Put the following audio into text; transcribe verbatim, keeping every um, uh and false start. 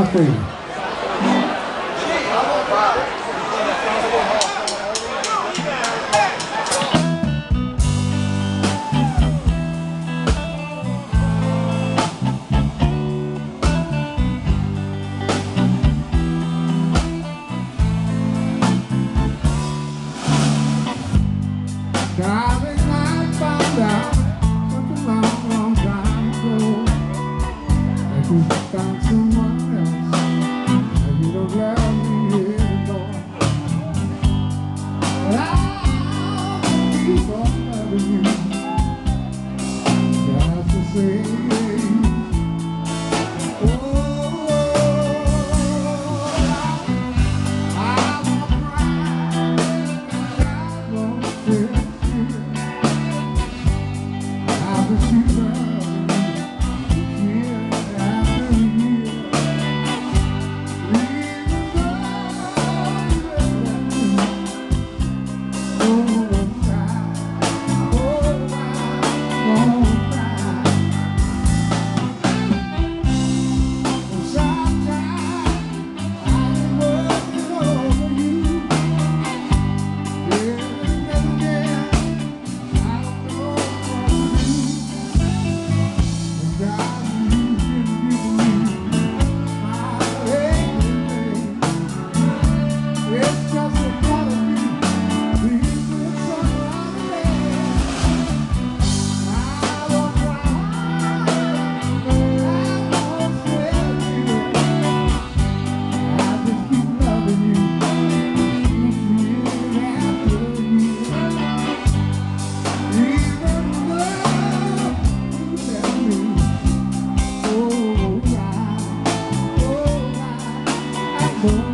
my favorite. Darling, I found out such a long, long time ago that you found someone else and you don't love me anymore. But I'll keep on loving you just the same. Oh, I won't cry, I won't feel. Oh,